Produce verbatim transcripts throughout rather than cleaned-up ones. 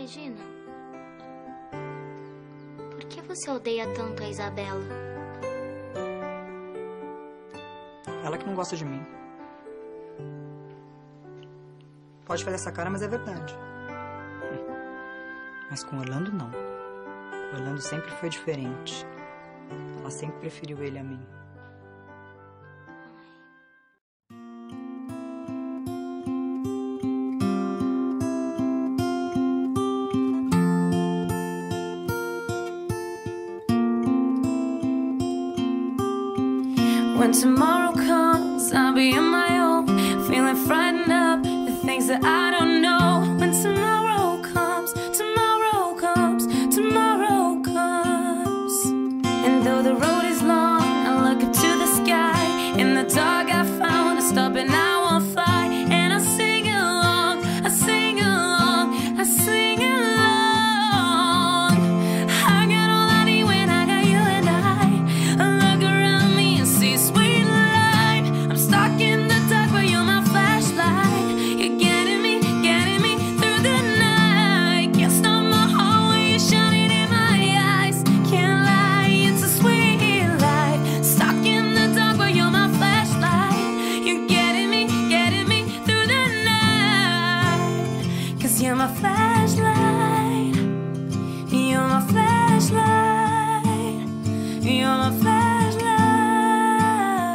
Regina, por que você odeia tanto a Isabela? Ela que não gosta de mim. Pode fazer essa cara, mas é verdade. Mas com Orlando, não. O Orlando sempre foi diferente. Ela sempre preferiu ele a mim. When tomorrow comes, I'll be in my own, feeling frightened up, the things that I don't know. When tomorrow comes, tomorrow comes, tomorrow comes. And though the road is long, I look up to the sky. In the dark I found a stop and I won't fly. And I sing along, I sing along, I sing along. I got all I need when I got you and I. I look around me and see sweet light. I'm stuck in the dark but you're my flashlight. You're getting me, getting me through the night. Can't stop my heart when you're shining in my eyes. Can't lie, it's a sweet life. Stuck in the dark but you're my flashlight. You're getting me, getting me through the night. Cause you're my flashlight. You're my flashlight. You're my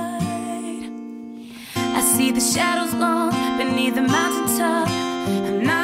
flashlight. I see the shadows long beneath the mountaintop. I'm not